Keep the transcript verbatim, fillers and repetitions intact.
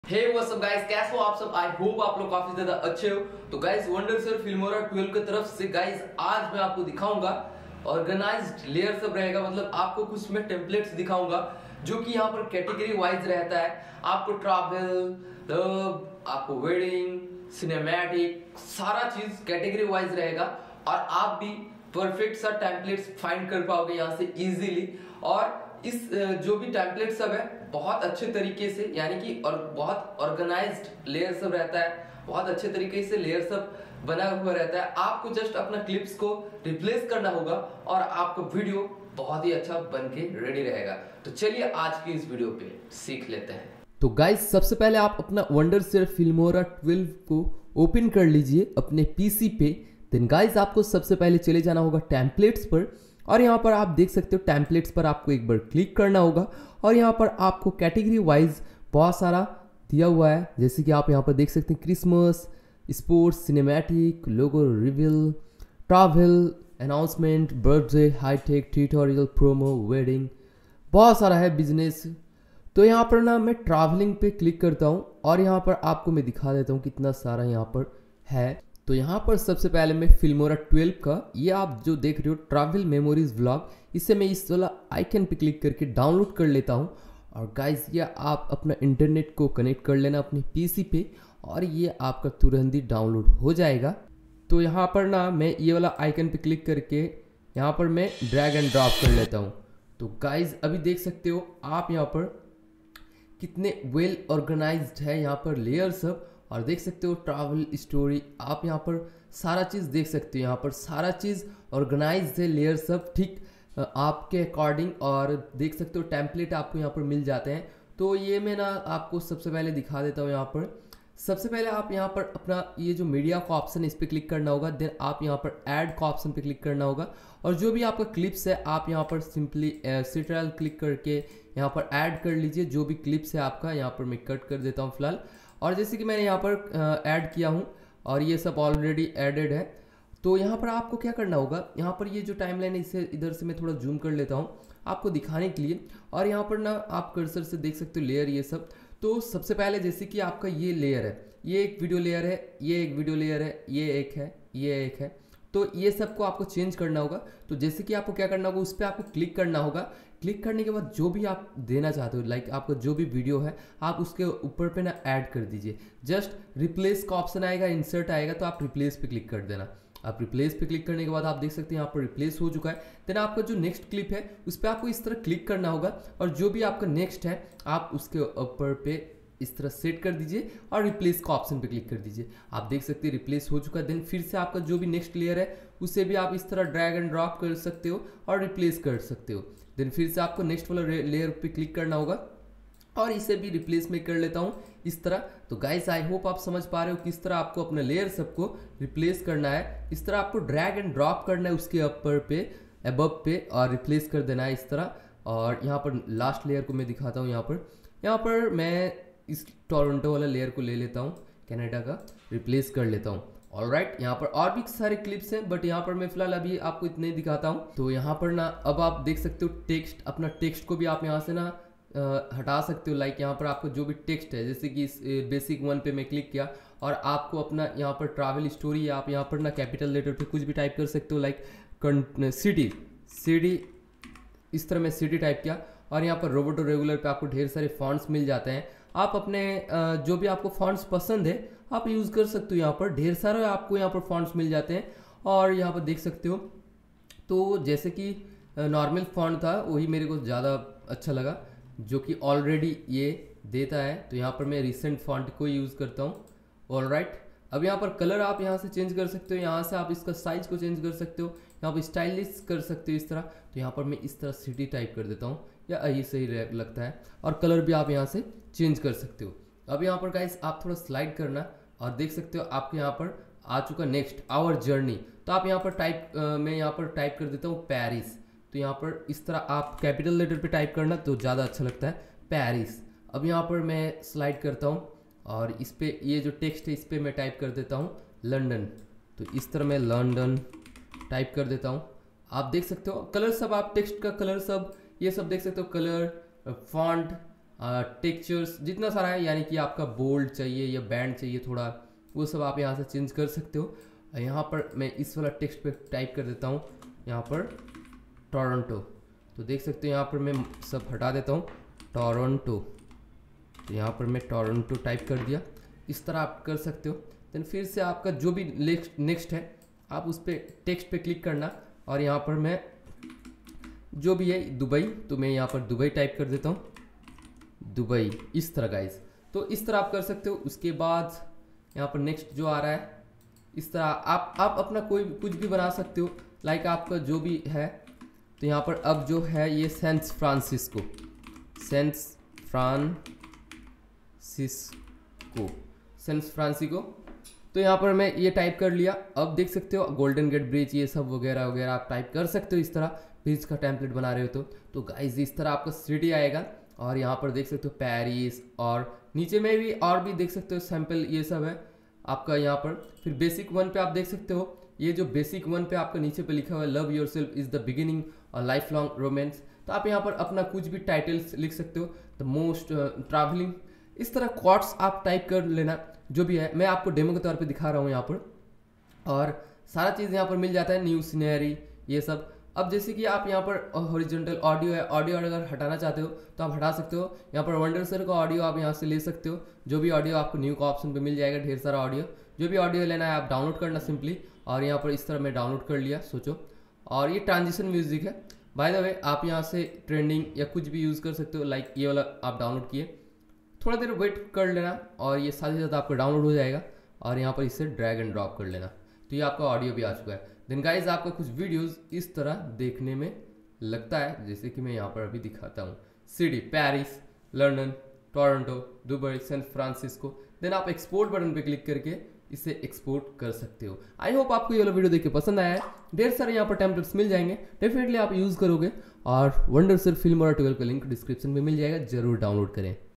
Hey what's up guys, कैसे हो आप सब। आई होप आप लोग काफी ज्यादा अच्छे हो। तो गाइस वंडरसर फिल्मोरा ट्वेल्व की तरफ से गाइस आज मैं आपको दिखाऊंगा ऑर्गेनाइज्ड लेयर सब रहेगा। मतलब आपको कुछ मैं टेम्पलेट्स दिखाऊंगा जो कि यहाँ पर कैटेगरी वाइज रहता है। आपको ट्रैवल, लव, आपको वेडिंग, सिनेमैटिक, सारा चीज कैटेगरी वाइज रहेगा और आप भी परफेक्ट सा टेम्पलेट्स फाइंड कर पाओगे यहाँ से इजीली। और इस जो भी टेम्पलेट सब है बहुत अच्छे तरीके से, यानी कि और बहुत ऑर्गेनाइज्ड लेयर सब रहता है, बहुत अच्छे तरीके से लेयर सब बना हुआ रहता है। आपको जस्ट अपना क्लिप्स को रिप्लेस करना होगा और आपका वीडियो बहुत ही अच्छा बन के रेडी रहेगा। तो चलिए आज की इस वीडियो पे सीख लेते हैं। तो गाइस सबसे पहले आप अपना वंडरसर फिल्मोरा ट्वेल्व को ओपन कर लीजिए अपने पीसी पे। देन गाइस आपको सबसे पहले चले जाना होगा टेम्पलेट्स पर और यहाँ पर आप देख सकते हो टेम्पलेट्स पर आपको एक बार क्लिक करना होगा और यहाँ पर आपको कैटेगरी वाइज बहुत सारा दिया हुआ है। जैसे कि आप यहाँ पर देख सकते हैं Christmas, sports, cinematic, logo reveal, travel, announcement, birthday, hi tech, tutorial, promo, wedding, बहुत सारा है, बिजनेस। तो यहाँ पर ना मैं ट्रैवलिंग पे क्लिक करता हूँ और यहाँ पर आपको मैं दिखा देता हूँ कितना सारा यहाँ पर है। तो यहाँ पर सबसे पहले मैं फिल्मोरा ट्वेल्व का ये आप जो देख रहे हो ट्रैवल मेमोरीज व्लॉग, इसे मैं इस वाला आइकन पे क्लिक करके डाउनलोड कर लेता हूँ। और गाइस ये आप अपना इंटरनेट को कनेक्ट कर लेना अपने पीसी पे और ये आपका तुरंत ही डाउनलोड हो जाएगा। तो यहाँ पर ना मैं ये वाला आइकन पे क्लिक करके यहाँ पर मैं ड्रैग एंड ड्रॉप कर लेता हूँ। तो गाइस अभी देख सकते हो आप यहाँ पर कितने वेल ऑर्गेनाइज्ड है यहाँ पर लेयर सब। और देख सकते हो ट्रैवल स्टोरी, आप यहाँ पर सारा चीज़ देख सकते हो। यहाँ पर सारा चीज़ ऑर्गेनाइज है, लेयर सब ठीक आपके अकॉर्डिंग। और देख सकते हो टेम्पलेट आपको यहाँ पर मिल जाते हैं। तो ये मैं ना आपको सबसे पहले दिखा देता हूँ। यहाँ पर सबसे पहले आप यहाँ पर अपना ये जो मीडिया का ऑप्शन है इस पर क्लिक करना होगा। देन आप यहाँ पर ऐड का ऑप्शन पे क्लिक करना होगा और जो भी आपका क्लिप्स है आप यहाँ पर सिंपली सिट्रल क्लिक करके यहाँ पर ऐड कर लीजिए। जो भी क्लिप्स है आपका यहाँ पर मैं कट कर देता हूँ फिलहाल। और जैसे कि मैंने यहाँ पर ऐड किया हूँ और ये सब ऑलरेडी एडेड है। तो यहाँ पर आपको क्या करना होगा, यहाँ पर ये जो टाइमलाइन है इसे इधर से मैं थोड़ा जूम कर लेता हूँ आपको दिखाने के लिए। और यहाँ पर ना आप कर्सर से देख सकते हो लेयर ये सब। तो सबसे पहले जैसे कि आपका ये लेयर है, ये एक वीडियो लेयर है, ये एक वीडियो लेयर है, ये एक है, ये एक है। तो ये सबको आपको चेंज करना होगा। तो जैसे कि आपको क्या करना होगा, उस पर आपको क्लिक करना होगा। क्लिक करने के बाद जो भी आप देना चाहते हो, लाइक आपका जो भी वीडियो है आप उसके ऊपर पे ना ऐड कर दीजिए। जस्ट रिप्लेस का ऑप्शन आएगा, इंसर्ट आएगा, तो आप रिप्लेस पे क्लिक कर देना। आप रिप्लेस पे क्लिक करने के बाद आप देख सकते हैं यहाँ पर रिप्लेस हो चुका है। देन आपका जो नेक्स्ट क्लिप है उस पर आपको इस तरह क्लिक करना होगा और जो भी आपका नेक्स्ट है आप उसके ऊपर पे इस तरह सेट कर दीजिए और रिप्लेस का ऑप्शन पे क्लिक कर दीजिए। आप देख सकते हैं रिप्लेस हो चुका है। देन फिर से आपका जो भी नेक्स्ट लेयर है उसे भी आप इस तरह ड्रैग एंड ड्रॉप कर सकते हो और रिप्लेस कर सकते हो। देन फिर से आपको नेक्स्ट वाला लेयर पे क्लिक करना होगा और इसे भी रिप्लेस में कर लेता हूँ इस तरह। तो गाइस आई होप आप समझ पा रहे हो किस तरह आपको अपने लेयर सबको रिप्लेस करना है। इस तरह आपको ड्रैग एंड ड्रॉप करना है उसके ऊपर पे, अबव पे, और रिप्लेस कर देना है इस तरह। और यहाँ पर लास्ट लेयर को मैं दिखाता हूँ। यहाँ पर यहाँ पर मैं इस टोरंटो वाला लेयर को ले लेता हूँ, कनाडा का, रिप्लेस कर लेता हूँ। ऑलराइट, यहाँ पर और भी सारे क्लिप्स हैं बट यहाँ पर मैं फिलहाल अभी आपको इतने ही दिखाता हूँ। तो यहाँ पर ना अब आप देख सकते हो टेक्स्ट, अपना टेक्स्ट को भी आप यहाँ से ना आ, हटा सकते हो। लाइक यहाँ पर आपको जो भी टेक्स्ट है, जैसे कि इस बेसिक वन पे मैं क्लिक किया और आपको अपना यहाँ पर ट्रैवल स्टोरी, आप यहाँ पर ना कैपिटल लेटर पे कुछ भी टाइप कर सकते हो। लाइक सिटी सिटी इस तरह मैं सिटी टाइप किया और यहाँ पर रोबोटो रेगुलर पे आपको ढेर सारे फॉन्ट्स मिल जाते हैं। आप अपने जो भी आपको फॉन्ट्स पसंद है आप यूज़ कर सकते हो। यहाँ पर ढेर सारे आपको यहाँ पर फॉन्ट्स मिल जाते हैं और यहाँ पर देख सकते हो। तो जैसे कि नॉर्मल फॉन्ट था वही मेरे को ज़्यादा अच्छा लगा जो कि ऑलरेडी ये देता है। तो यहाँ पर मैं रिसेंट फॉन्ट को यूज़ करता हूँ। ऑलराइट, अब यहाँ पर कलर आप यहाँ से चेंज कर सकते हो। यहाँ से आप इसका साइज को चेंज कर सकते हो, यहाँ पर स्टाइलिश कर सकते हो इस तरह। तो यहाँ पर मैं इस तरह सिटी टाइप कर देता हूँ या यही सही लगता है। और कलर भी आप यहाँ से चेंज कर सकते हो। अब यहाँ पर गाइस आप थोड़ा स्लाइड करना और देख सकते हो आपके यहाँ पर आ चुका नेक्स्ट आवर जर्नी। तो आप यहाँ पर टाइप आ, मैं यहाँ पर टाइप कर देता हूँ पेरिस। तो यहाँ पर इस तरह आप कैपिटल लेटर पे टाइप करना तो ज़्यादा अच्छा लगता है, पेरिस। अब यहाँ पर मैं स्लाइड करता हूँ और इस पर ये जो टेक्स्ट है इस पर मैं टाइप कर देता हूँ लंदन। तो इस तरह मैं लंदन टाइप कर देता हूँ। आप देख सकते हो कलर सब, आप टेक्स्ट का कलर सब ये सब देख सकते हो, कलर, फॉन्ट, टेक्सचर्स जितना सारा है, यानी कि आपका बोल्ड चाहिए या बैंड चाहिए थोड़ा, वो सब आप यहाँ से चेंज कर सकते हो। यहाँ पर मैं इस वाला टेक्स्ट पे टाइप कर देता हूँ यहाँ पर टोरंटो, तो देख सकते हो यहाँ पर मैं सब हटा देता हूँ टोरंटो, तो यहाँ पर मैं टोरंटो टाइप कर दिया। इस तरह आप कर सकते हो। देन फिर से आपका जो भी नेक्स्ट नेक्स्ट है आप उस पर टेक्स्ट पे क्लिक करना, और यहाँ पर मैं जो भी है दुबई, तो मैं यहाँ पर दुबई टाइप कर देता हूँ, दुबई, इस तरह गाइस। तो इस तरह आप कर सकते हो। उसके बाद यहाँ पर नेक्स्ट जो आ रहा है, इस तरह आप आप अपना कोई कुछ भी बना सकते हो, लाइक आपका जो भी है। तो यहाँ पर अब जो है ये San Francisco, San Francisco, San Francisco, तो यहाँ पर मैं ये टाइप कर लिया। अब देख सकते हो गोल्डन गेट ब्रिज, ये सब वगैरह वगैरह आप टाइप कर सकते हो इस तरह, ब्रिज का टेम्पलेट बना रहे हो तो तो गाइज इस तरह आपका सिटी आएगा। और यहाँ पर देख सकते हो पेरिस, और नीचे में भी और भी देख सकते हो सैंपल, ये सब है आपका यहाँ पर। फिर बेसिक वन पे आप देख सकते हो, ये जो बेसिक वन पे आपका नीचे पे लिखा हुआ है love yourself is the beginning और लाइफ लॉन्ग रोमांस, तो आप यहाँ पर अपना कुछ भी टाइटल्स लिख सकते हो, द मोस्ट ट्रैवलिंग, इस तरह क्वाट्स आप टाइप कर लेना। जो भी है मैं आपको डेमो के तौर पे दिखा रहा हूँ यहाँ पर, और सारा चीज़ यहाँ पर मिल जाता है, न्यू सीनरी ये सब। अब जैसे कि आप यहाँ पर हॉरिजॉन्टल ऑडियो है, ऑडियो अगर हटाना चाहते हो तो आप हटा सकते हो। यहाँ पर वंडर सर का ऑडियो आप यहाँ से ले सकते हो, जो भी ऑडियो आपको न्यू का ऑप्शन पे मिल जाएगा, ढेर सारा ऑडियो, जो भी ऑडियो लेना है आप डाउनलोड करना सिंपली। और यहाँ पर इस तरह मैं डाउनलोड कर लिया, सोचो। और ये ट्रांजिशन म्यूजिक है बाय द वे, आप यहाँ से ट्रेंडिंग या कुछ भी यूज़ कर सकते हो, लाइक ये वाला आप डाउनलोड किए, थोड़ा देर वेट कर लेना और ये साथ ही साथ आपका डाउनलोड हो जाएगा। और यहाँ पर इससे ड्रैग एंड ड्रॉप कर लेना, तो ये आपका ऑडियो भी आ चुका है। देन गाइज आपका कुछ वीडियोस इस तरह देखने में लगता है, जैसे कि मैं यहाँ पर अभी दिखाता हूँ, city Paris, London, Toronto, Dubai, San Francisco. Then आप एक्सपोर्ट बटन पे क्लिक करके इसे एक्सपोर्ट कर सकते हो। आई होप आपको ये वाला वीडियो देख के पसंद आया है। ढेर सारे यहाँ पर टेम्पलेट्स मिल जाएंगे, डेफिनेटली आप यूज़ करोगे। और वंडर सर फिल्मोरा ट्वेल्व का लिंक डिस्क्रिप्शन में मिल जाएगा, जरूर डाउनलोड करें।